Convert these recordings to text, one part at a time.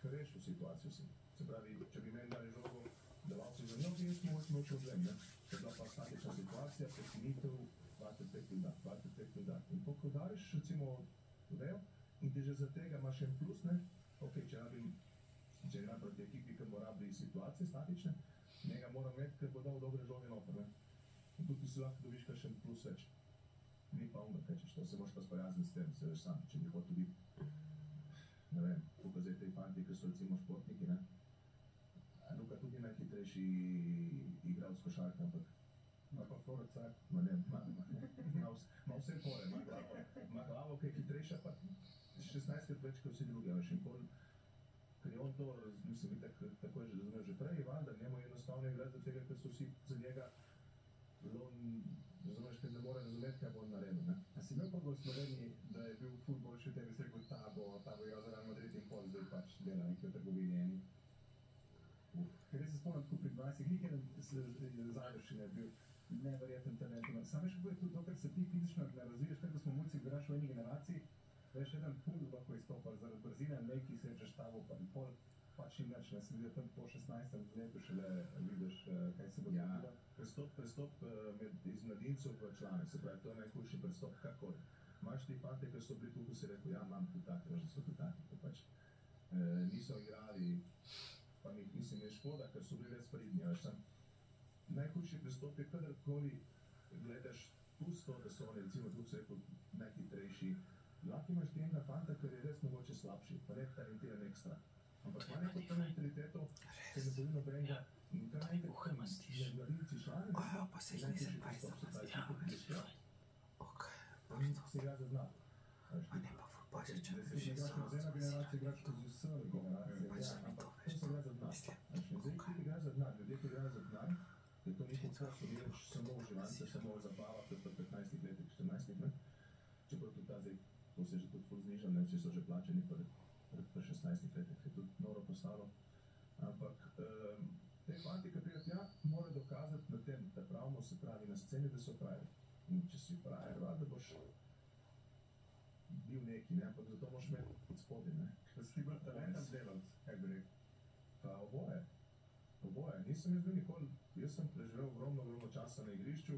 rešil situacijo si. Se pravi, če bi meni dali žogo, delavci za nogi, jaz mu hočem problem, ne? Če je bila pa statična situacija, prekinitev, 2-5 minut. In ko udariš, recimo, vejo, in ti že za tega imaš en plus, ne? Ok, če igram proti ekipi, ki mora biti situacije statične, njega moram imeti, ker bo dal dobre žoge noter, ne? In tukaj si lahko dobiš kakšen plus več. Ni pa onda, kaj češ, to se moraš pa spojazniti s tem, se veš sam, če bi hotel biti, ne vem, tukaj zdaj te fanti, ki so recimo športniki, ne? Luka tudi najhitrejši igralec košarke, ampak ima pa forca, ma ne, ima vse pore, ima glavo, ki je hitrejša, pa 16krat več, kot vsi drugi, veš, in pol, ker je on to, mislim, tako je že razumel že prej, Vanda, njemu je enostavno igrati za tega, ker so vsi za njega, on, razumeš, ker ne more razumeti, kaj bo on naredil, ne? A si imel pa v Sloveniji, da je bil ful boljši, tebi si rekel, ta bo igral za Real Madrid in pol, zdaj pač dela nekaj v trgovini eni. Ker jaz se spomnim, tako pri 20, nekaj Zagreščine je bil neverjeten talent. Sam veš, kako je tudi to, ker se ti fizično ne razviješ, tako da smo mulci, igraš v eni generaciji, veš, eden ful lahko izstopa zaradi brzine, neki se reče štavo, pa in pol, pač ni nič, ne, sem videl tam po 16. letu šele vidiš, kaj se bo zgodilo. Prestop iz mladincev v člane, se pravi, to je najhujši prestop, kakor. Imaš ti fante, ki so bili tukaj, si rekel, ja, imam tudi taki, veš, da so tudi taki, ko pač niso igrali, pa mislim, je škoda, ker so bili res pridni, veš, sem. Najhujši prestop je, kadarkoli gledaš pusto, da so oni, recimo, tukaj se rekel, najhitrejši. Lahko imaš ti enega fanta, ker je res mogoče slabši, pa ne talentiran ekstra. Ampak ima neko to mentaliteto, ker ne boji nobenega, in kar najkrat tam je mladinci člani, najhujši prestop se pravi, ti kot iskra. In se igra za znak. Da se igraš z ena generacija, igraš kot z vse generacije, ampak to se igra za znak. Zdaj ti igraš za znak, ljudje, ki igraš za znak, je to njihov posel, ni več samo uživanje, samo zabava, kot pri 15 letih, 14 letih, čeprav tudi ta zdaj, to se je že tudi ful znižal, ne, vsi so že plačeni pri 16 letih, je tudi noro postalo. Ampak te fanti, ki prijajo tja, morajo dokazati na tem, da pravimo se pravi na sceni, da so pravi. In če si pravi, da boš bil neki, ne, ampak zato moraš imeti od spodaj, ne. Da si ti bolj talentan delavc, kaj bi rekel? Pa oboje. Nisem jaz bil nikoli, jaz sem preživel ogromno časa na igrišču.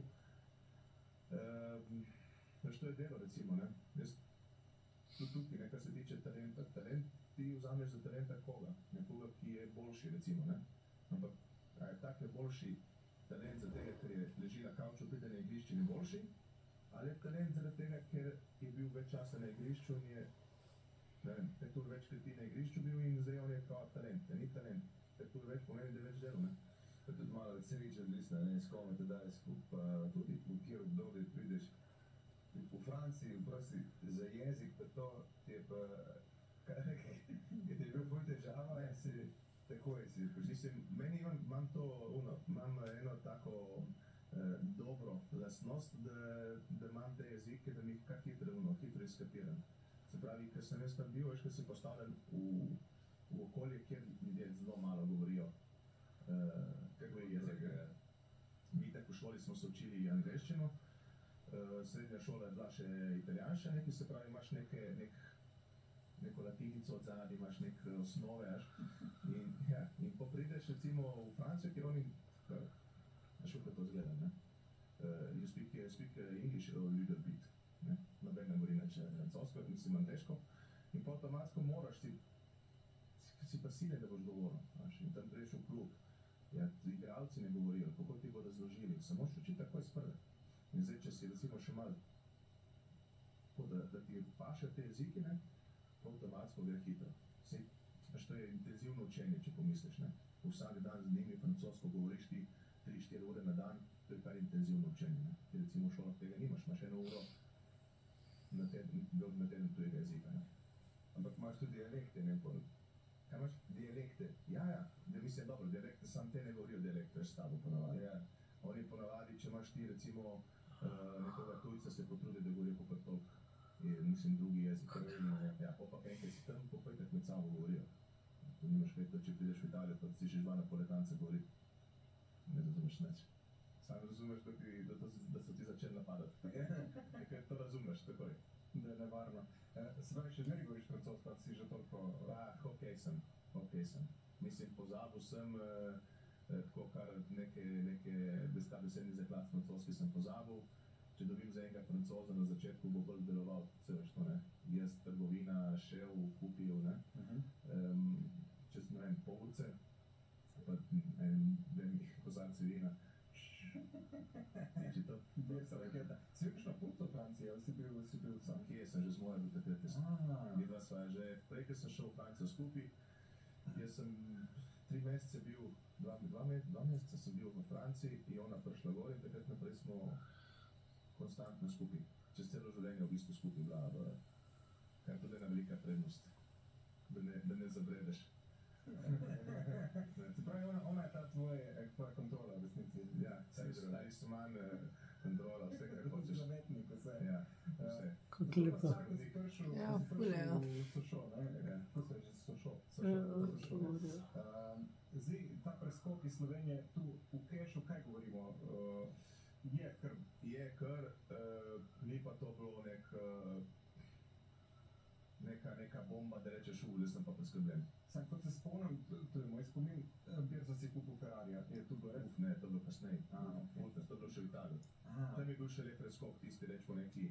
Veš, to je delo, recimo, ne. Jaz tudi tukaj, ne, kar se tiče talenta. Talent ti vzameš za talenta koga? Nekoga, ki je boljši, recimo, ne. Ampak, a je tak je boljši talent za tega, ker je leži na kavču, pride na igrišče in je boljši? Ali je talent zaradi tega, ker je bil več časa na igrišču in je, ne vem, 5 ur več, kot ti na igrišču bil in zdaj on je kao talent, ni talent. 5 ur več pomeni, da je več delo, ne. Pa tudi malo veseljič odvisno, ne, s kome te daje skupaj, tudi v kjer obdobje prideš. V Franciji, prosti, za jezik pa to ti je pa, kaj ti je bil bolj težava, ja si, takoj si. Mislim, meni imam to, imam eno tako dobro lastnost, da imam te jezike, da mi jih kar hitro izkapiram. Se pravi, ker sem jaz tam bil, veš, ker si postavljen v okolje, kjer ljudje zelo malo govorijo kakve jezike. Mi tako v šoli smo se učili angleščino, srednja šola je bila še italijanščina, ki se pravi, imaš neko latinico od zadaj, imaš neke osnove, in ko prideš recimo v Francijo, kjer oni, veš, kako to izgleda, ne? You speak English a little bit, ne? Noben ne govori nič francosko, mislim angleško, in pa avtomatsko moraš si pa siljen, da boš govoril, veš, in tam priješ v klub. Ja, igralci ne govorijo, kako ti bodo razložili, se moraš učiti takoj sprve. In zdaj, če si recimo še malo, da ti paše te jezike, ne, avtomatsko gre hitro. Sej, veš, to je intenzivno učenje, če pomisliš, ne. Vsak dan z njimi francosko govoriš ti 3-4 ure na dan, to je kar intenzivno učenje, ne. Ti recimo v šolah tega nimaš, imaš 1 uro na teden tujega jezika, ne. Ampak imaš tudi dialekte, ne pol. Kaj imaš? Dialekte. Ja, mislim, dobro, dialekte, sam te ne govorijo dialekt, veš, s tabo ponavadi. Ja. Oni ponavadi, če imaš ti recimo nekoga tujca, se potrudi, da govorijo kakor toliko, mislim, drugi jezik. Ja, pa enkrat si tam, pa itak med sabo govorijo. To nimaš kaj, če prideš v Italijo, pa si že 2 Napoletanca govori. Ne razumeš nič. Sam razumeš, da so ti začeli napadati. Nekaj to razumeš, takoj. Da je nevarno. Se pravi, še zmeri govoriš francosko, si že toliko... Pa, hokej sem. resen. Mislim, pozabil sem tako kar neke ta besedni zaklad francoski sem pozabil. Če dobim za enega Francoza na začetku, bo bolj deloval, se veš to, ne. Jaz trgovina, šel, kupil, ne. Čez, ne vem, pol urice, pa dve kozarci vina. Tiči to. Desa raketa. Si bil na punco v Franciji, ali si bil sam? Kje sem že z mojo bil takrat? Midva sva že, prej, ko sem šel v Francijo skupaj, jaz sem 3 mesece bil, 2 meseca sem bil v Franciji in ona prišla gor in takrat naprej smo konstantno skupaj. Čez celo življenje v bistvu skupaj bila, kar tudi ena velika prednost, da ne zabredeš. Se pravi, ona je ta tvoja kontrola v resnici. Ja, stari so manj kontrola, vse kar hočeš. Zavetnik, vse. Ja, vse. Kako lepo. Ko si prišel Ja, ful je, ja. v Sošo, ne? Kako se je že Sošo? Zdaj, ta preskok iz Slovenije tu v Kešu, kaj govorimo? Je kar, ni pa to bilo neka bomba, da rečeš, zdaj sem pa preskrbljen. Sam, kot se spomnim, to je moj spomin, Birsa si kupil Ferrarija, je to bilo res? Ne, to je bilo kasneje. Okay. To je bilo še v Italiji. Tam je bil še lep preskok, tisti reč po neki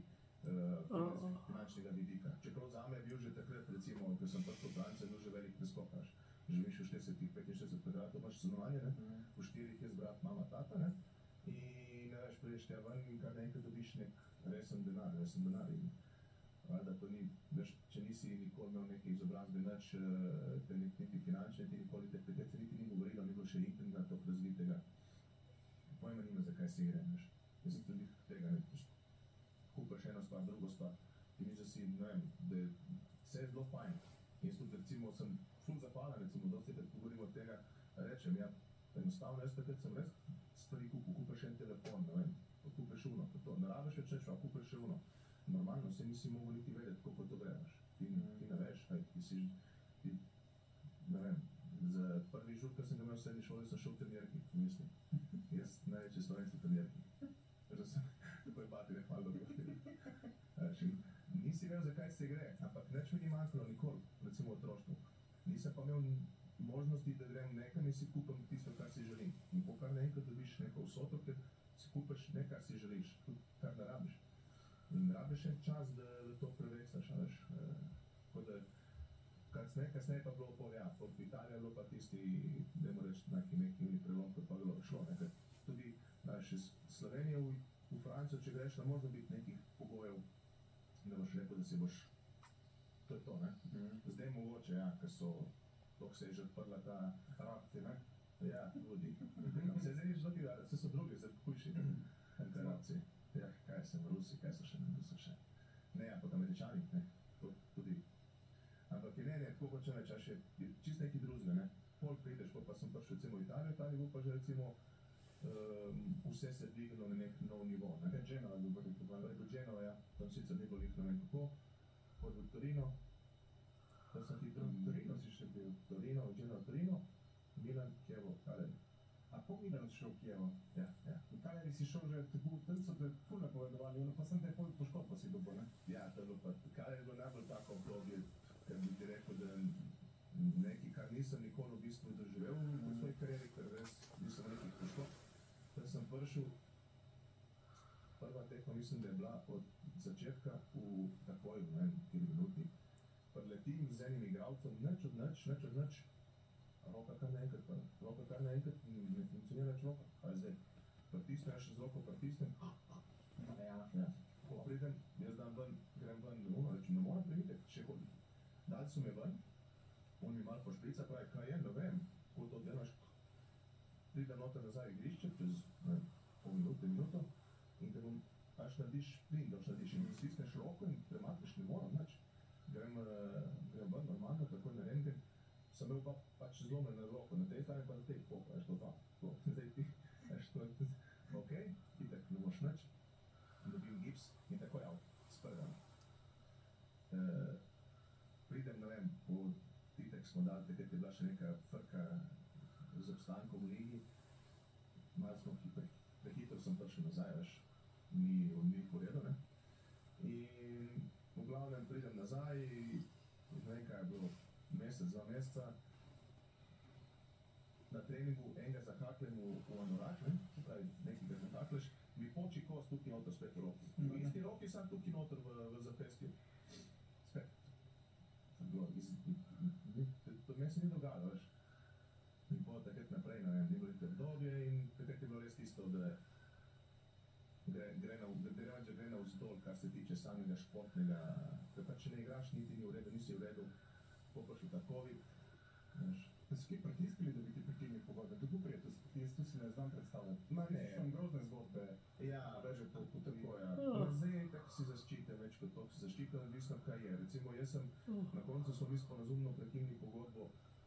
finančnega vidika. Čeprav zame je bil že takrat, recimo, ko sem prišel v Francijo, je bil že velik preskok, veš. Živiš v 45 kvadratov, imaš stanovanje, ne? V 4 je brat, mama, tata, ne? In, veš, prideš tja ven in kar naenkrat dobiš nek resen denar in da to ni, veš, če nisi nikoli imel neke izobrazbe, nič, te niti finančne, ti nikoli te se niti ni govorilo, ni bilo še interneta toliko razvitega. Pojma nima, zakaj se igra, veš. Jaz sem tudi tega, ne, kupaš eno stvar, drugo stvar, ti misliš, da si, ne vem, da vse je zelo fajn. Jaz tudi, recimo, sem ful zahvalen, recimo, dosti krat govorim od tega, rečem, ja, enostavno, jaz takrat sem res stvari kupil, kupaš en telefon, ne vem, kupaš uno, to, ne rabiš več nič, kupaš še uno. Normalno, se nisi mogel niti vedeti, kako to gre, veš. Ti ne veš, kaj, ti, ne vem, za prvi žur, ko sem ga imel v srednji šoli, sem šel v trenirki, mislim. Jaz največji slovenski trenirki. Že sem, tako je bati ne hvala dobro. Nisi vedel, zakaj se gre, ampak nič mi ni manjkalo nikoli, recimo v otroštvu. Nisem pa imel možnosti, da grem nekam in si kupim tisto, kar si želim. In po kar naenkrat dobiš neko vsoto, ker si kupaš ne, kar si želiš, tudi kar ne rabiš. In rabiš en čas, da to preveksaš, veš. Tako da, kasneje pa bilo pol, ja, v Italiji je bilo pa tisti, dajmo reči, neki prelom, ko pa bilo šlo, ne, ker tudi, veš, iz Slovenije v Francijo, če greš, ne može biti nekih pogojev, da boš rekel, da si boš, to je to, ne. Zdaj mogoče, ja, ker toliko se je že odprla ta Arabci, ne? Ja, tudi. Se zdaj nič drugi, vse so drugi, zdaj hujši, Arabci. Ja, kaj sem, Rusi, kaj so še, ne, so še. Ne, ampak Američani, ne, to tudi. Ampak je ne, tako hočem reči, še čist neki drugega, ne. Pol prideš, pa sem prišel recimo v Italijo, Italiji bo pa že recimo vse se dvignilo na nek nov nivo, ne. Genova je bil prvi futbol. Preko Genova, ja, tam sicer ni bilo ne vem kako, pod v Torino, da sem hitro v Torino si še bil. Torino, Genova, Torino, Milan, Kievo, Cagliari. A po Milanu si šel v Kijevo? Ja, ja. V Cagliari si šel že, tam so te ful napovedovali, pa sem te poškodbo si dobil, ne? Ja, to je bilo pa, Cagliari je bilo najbolj tako obdobje, ker bi ti rekel, da nekaj, kar nisem nikoli v bistvu doživel v svoji karieri, ker res nisem nekih poškodb. Tam sem prišel, prva tekma mislim, da je bila od začetka v takoj, ne vem, kjer minuti. Preletim z enim igralcem, nič od nič, roka kar naenkrat ne funkcionira več roka. Kaj zdaj? Pritisnem, še z roko pritisnem. Ja. Ko pridem, jaz grem ven, rečem, ne morem premitek, še hodim. Dali so me ven, on mi malo pošprica, pravi, kaj je, ne vem, ko to delaš. Pridem noter nazaj igrišče, čez pol minute, minuto, in te bom, až narediš plin, da narediš in stisneš roko in premakneš, ne morem nič. Grem ven normalno, takoj na rentgen. Sem imel pa pač zlomljeno roko, na tej strani pa na tej, veš to dva. Zdaj ti, veš to, okej, itak ne moš nič, dobim gips in takoj out, sprgam. Pridem, ne vem, itak smo dali, takrat je bila še neka frka z obstankom v ligi, malo smo prehitro sem prišel nazaj, veš, ni v redu, ne. In v glavnem pridem nazaj, ne vem, kaj je bilo, mesec, 2 meseca, na treningu enega zahakljam v anorak, ne, se pravi, nekega zahakljaš, mi poči kost tukaj noter spet v roki. V isti roki sam tukaj noter v zapestju. Spet. To meni se ni dogajalo, veš. In po takrat naprej, ne vem, ni bilo nekaj obdobje in takrat je bilo res tisto, da gre navzdol, kar se tiče samega športnega, ker pa če ne igraš, niti ni v redu, nisi v redu, po pa šel ta COVID, veš. So kaj pritiskali, da bi ti prekinili pogodbe? Kako prijeti? Jaz tu si ne znam predstavljati. Ma ne. Sem grozne zgodbe. Ja, veš, tako, ja. Zdaj tako si zaščiten, več kot toliko si zaščiten, odvisno kaj je. Recimo, jaz sem, na koncu smo mi sporazumno prekinili pogodbo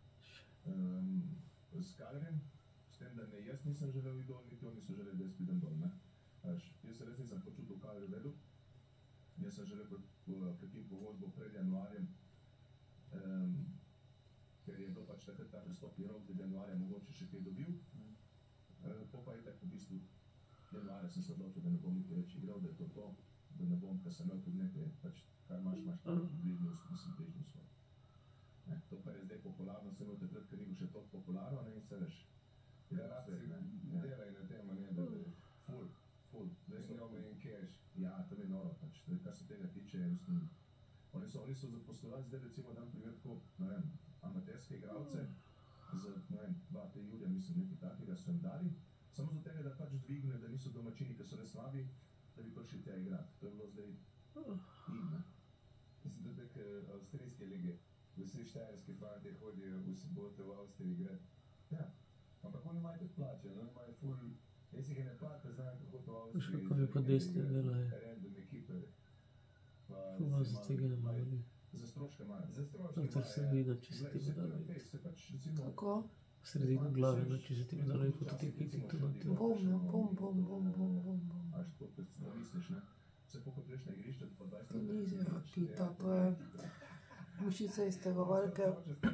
s Kalerjem, s tem, da ne jaz nisem želel iti dol, niti oni so želeli, da jaz pridem dol, ne. Veš, jaz se res nisem počutil v Kalerju vedu. Jaz sem želel prekiniti pogodbo pred januarjem, ker je bil pač takrat ta prestopni rok, da januarja mogoče še kaj dobil. Po pa je tako v bistvu januarja sem se odločil, da ne bom niti več igral, da je to, da ne bom, ker sem imel tudi nekaj, pač kar imaš bližnjo svoj. To, kar je zdaj popularno, sem imel takrat, ker ni bil še toliko popularno, ne, in se veš. Generaciji delaj na tem, ne, da je Ful. znome in cash. Ja, tam je noro, pač, kar se tega tiče, oni so zaposlovali zdaj recimo dan primer tako, ne vem, amaterske igralce, ne vem, 2-3 julija, mislim, nekaj takega so jim dali, samo zato tega, da pač dvigne, da niso domačini, ki so res slabi, da bi prišli tja igrati. To je bilo zdaj ne. Mislim, da tak avstrijske lige, vsi štajerski fanti hodijo v soboto v Avstriji igrati. Ja. Ampak oni imajo tudi plače, no, imajo ful, jaz jih ne plačam, znam kako to v Veš, Avstriji. kako bi po desni delajo. Random ekipe. Ful za tega ne mali. Za stroške imajo. Za stroške Noter se vidi, če se ti Glej, bo dalo. se pač recimo... Kako? V sredino glave, no, če se ti bo dalo iti po tej piti, to na tem. Bom. Až tako, kot si misliš, ne? Vse pokoj greš na igrišče, po 20 To ni izjava kita, to je mušica iz tega velike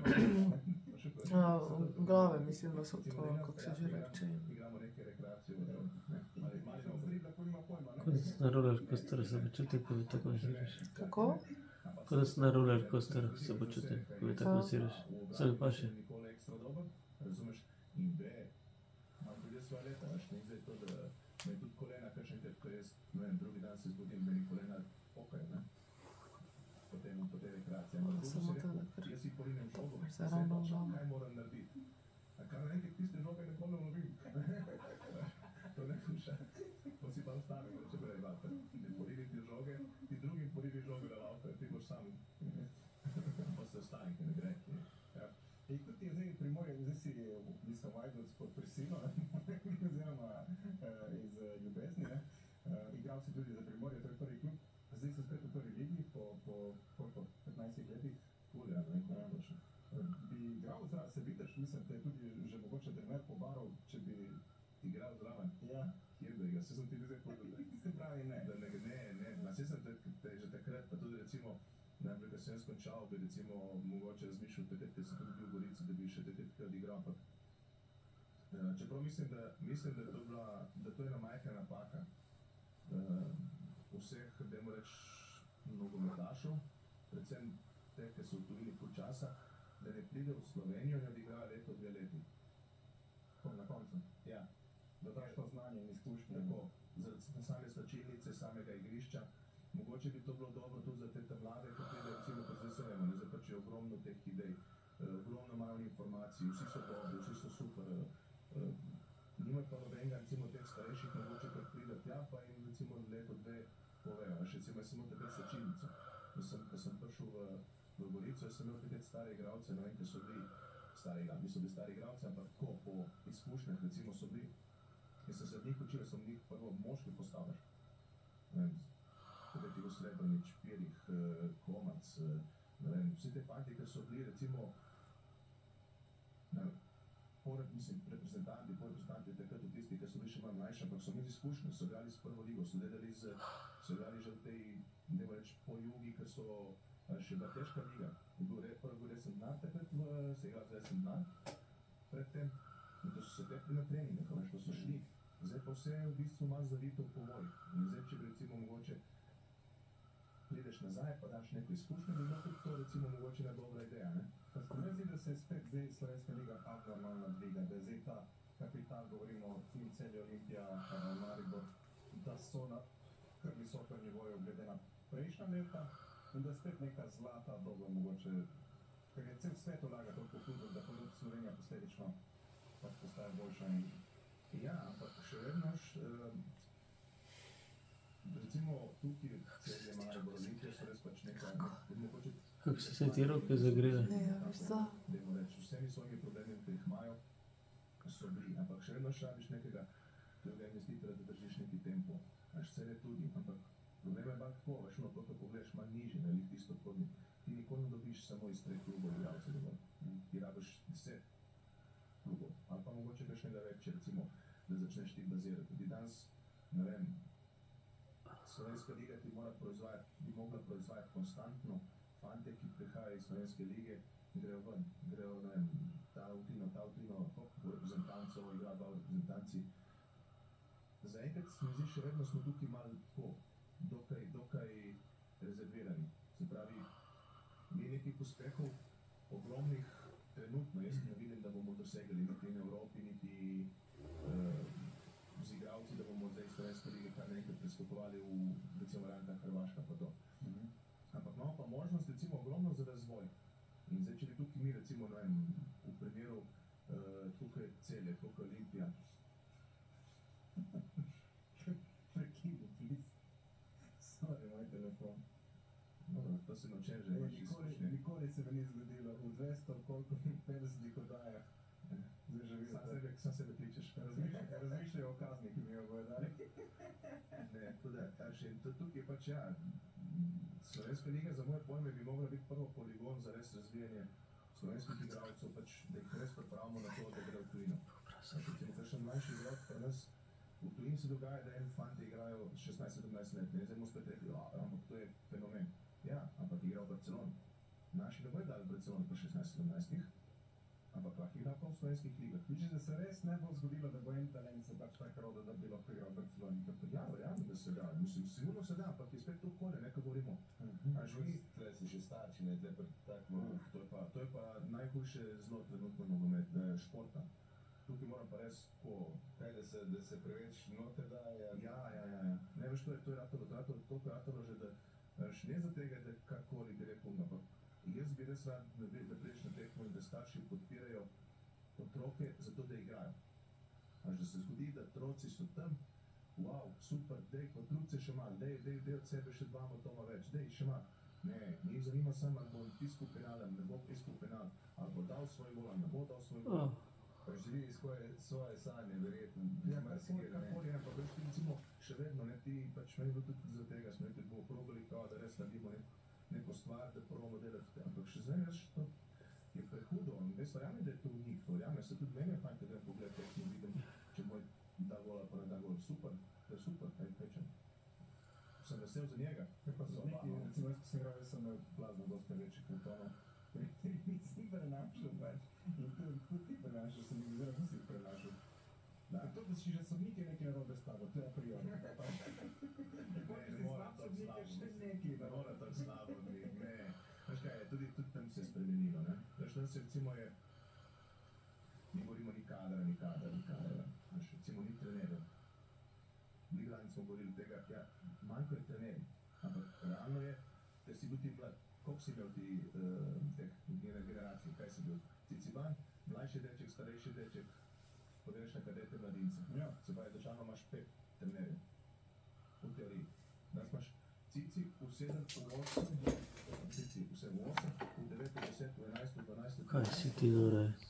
glave, mislim, da so to, kako se že reče. Igramo neke rekreacije v drugem, ne? Mali Sem zdribla, ko nima pojma, ne? Kot da si na roller coasteru se počuti, ko bi tako ziraš. Kako? Kot da si na roller coasteru se počuti, ko bi tako ziraš. Se mi pa še. Nikoli ekstra dober, razumeš? In B, imam tudi svoje leta, veš, ni zdaj to, da me tudi kolena kakšenkrat, ko jaz, ne vem, drugi dan se zbudim, da mi kolena pokajo, ne? Po tej rekreaciji. Ampak Samo drugo si to, rekel, da kar jaz si povinem žogo, se vse ravno točno, vlama. kaj moram narediti. A kar naenkrat tiste žoge nikoli ne lovim. To ne sluša. To si pa ostavi, če prej vater. Ne porivi ti žoge, ti drugim porivi žoge na laufe, ti boš sam. Pa se ostani, ker ne gre. Ja. In kot je zdaj Primorje, zdaj si mislim, Vajdovec pod prisilo, oziroma iz Ljubezni, ne? Igral si tudi za Primorje, to je prvi klub. Zdaj so spet v prvi ligi po 15 letih. Ful, ja, ne vem, kako točno. Bi igral zraven, se vidiš, mislim, da je tudi že mogoče trener pobarov, če bi... Igral zraven? Ja, Kjer da igra? Saj sem ti zdaj povedal, se pravi ne. da ne, ma saj sem te že takrat, pa tudi recimo, najprej, ko sem jaz končal, bi recimo mogoče razmišljal takrat, ker sem tudi bil v Gorici, da bi še takrat kaj odigral, ampak čeprav mislim, da to je ena majhna napaka vseh, dajmo reči, nogometašev, predvsem te, ki so v tujini pol časa, da ne pride v Slovenijo in odigra leto, 2 leti. Na koncu. Ja. Da daš to znanje in izkušnje. Tako, zaradi same slačilnice, samega igrišča. Mogoče bi to bilo dobro tudi za te mlade, ki pridejo, recimo, kot zdaj se vemo, ne, zdaj pač je ogromno teh idej, ogromno imajo informacij, vsi so dobri, vsi so super. Nimajo pa nobenega, recimo, teh starejših, mogoče, ki pride tja, pa jim, recimo, leto, 2 povejo. Veš, recimo, jaz sem imel takrat slačilnico. Ko sem prišel v Gorico, jaz sem imel takrat stare igralce, ne vem, ki so bili stari igralci, niso bili stari igralci, ampak tako po izkušnjah, recimo, so bili. Jaz sem se od njih učil, sem njih prvo moški postavljaš. Takrat je bil Srebrnič, Pirih, Komac, ne vem, vsi te fanti, ki so bili, recimo, reprezentanti takrat od tisti, ki so bili še malo mlajši, ampak so imeli izkušnje, so igrali s prvo ligo, so igrali že v tej, dajmo reči, po jugi, ki so še bila težka liga. Prvi bil resen dan takrat, se je igral za resen dan, predtem, in to so se tepli na treninge, ko so šli. Zdaj pa vse je v bistvu malo zavito v povoj. In zdaj, če bi recimo mogoče prideš nazaj, pa daš neko izkušnjo, bi bilo tudi to recimo mogoče ena dobra ideja, ne? Pa se mi zdi, da se je spet zdaj Slovenska liga abnormalno dviga, da je zdaj ta kapital, govorimo o Celje, Olimpija, Maribor, da so na kar visokem nivoju glede na prejšnja leta in da spet neka zlata doba mogoče, ker je cel svet vlaga toliko v futbol, da tudi Slovenija posledično pač postaja boljša in Ja, ampak še vedno recimo tukaj Celje, Maribor, Olimpija so res pač nekaj, mogoče Kako so se ti roke zagrile? Ja, veš co? dajmo reči, vsemi svojimi problemi, ki jih imajo, so bili, ampak še vedno šabiš nekega tega investitorja, da držiš neki tempo. Veš, Celje tudi, ampak problem je pa tako, veš, to, ko pogledaš malo nižje, ne, tisto podni, ti nikoli ne dobiš samo iz 3 klubov igralcev domov. Ti rabiš 10 klubov, ali pa mogoče kakšnega več, recimo, da začneš ti bazirati. Tudi danes, ne vem, Slovenska liga ti bi mogla proizvajati konstantno fante, ki prihajajo iz Slovenske lige, grejo ven, grejo, ne vem, ta utrino, v reprezentanco, igra v reprezentanci. Zaenkrat se mi zdi, še vedno smo tukaj malo tako, dokaj rezervirani. Se pravi, mi nekih uspehov ogromnih trenutno, jaz ne vidim, da bomo dosegli niti v Evropi, niti z igralci, da bomo zdaj iz Slovenske lige kar nekaj preskakovali v, recimo, rankah Hrvaška pa to. Ampak imamo pa možnost, recimo, ogromno za razvoj. In zdaj, če bi tukaj mi, recimo, ne vem, v primeru tukaj Celje, tukaj Olimpija. prekidi, please. Sorry, moj telefon. Dobro, to se naučem že več izkušnje. Nikoli se mi ni zgodilo v 200 koliko 50 oddajah. Zdaj že vidim, Sam sebe kličeš. razmišljajo o kazni, ki mi jo bojo dali. Ne, tukaj pač ja, Slovenska liga za moje pojme bi mogla biti prvo poligon za res razvijanje slovenskih igralcev, pač, da jih res pripravimo na to, da gre v tujino. Recimo, kakšen mlajši igralec pri nas, v tujini se dogaja, da en fante igrajo 16-17 let, ne, zdaj bomo spet rekli, ampak to je fenomen. Ja, ampak igra v Barceloni. Naši ne bojo dali v Barceloni po 16-17, ampak lahko igra pa v slovenskih ligah. Vidiš, da se res ne bo zgodilo, da bo en talent se pač tako rodil, da bi lahko igral v Barceloni. Ja, verjamem, da se da. Mislim, sigurno se da, ampak je spet to okolje, ne, ko govorimo. A že mi, Tle si še starči, ne, tle pa tako. to je pa najhujše zlo trenutno nogomet, športa. Tukaj moram pa res tako, Kaj, da se preveč noter daje? ja. Ne, veš, to je ratalo že, da veš, ne za tega, da karkoli bi rekel, ampak jaz bi res rad, da prideš na tekmo in da starši podpirajo otroke zato, da igrajo. Až da se zgodi, da otroci so tam, wow, super, dej, potrud se še malo, dej od sebe še 2 motoma več, dej še malo. Ne, njih zanima samo, ali bo piskal penal, ali ne bo piskal penal, ali bo dal svoj gol, ali ne bo dal svoj gol. Pa živi svoje sanje, verjetno. Ja, karkoli, ampak veš, ti recimo še vedno, ne, ti pač meni bilo tudi za tega, smo nekaj bomo probali kao, da res naredimo neko stvar, da probamo delati, ampak še zdaj veš, to je prehudo, jaz verjamem, da je to v njih, verjamem, se tudi meni je fajn, da pogled tekmo, vidim, če moj da gola, pa ne da gol, super, to je super, kaj pečem. Sem vesel za njega. Pa so neki, recimo, jaz ko sem igral, jaz sem imel plazmo dosti večjih kartonov. Nisem prenašal pač. In tudi ti prenašal, sem jih oziroma nisi jih prenašal. To, da si že sodnik je nekaj narobe s tabo, to je a priori. Ne mora tako slabo biti, ne. Veš kaj, tudi tam se je spremenilo, ne. Veš, tam se recimo je, mi govorimo ni kadra, veš, recimo ni trenerjev. Mi lani smo govorili tega, ja, manjko je trenerji, ampak realno je, da si bil ti mlad. Koliko si imel ti teh generacij, kaj si bil? Ciciban, mlajši deček, starejši deček, pogreš na kadete mladince. Ja. Se pravi, državno imaš 5 trenerjev. V teoriji. Danes imaš Cici v 7, v 8, Cici vse v 8, v 9, v 10, v 11, v 12, v 13. Kaj si ti, Dore?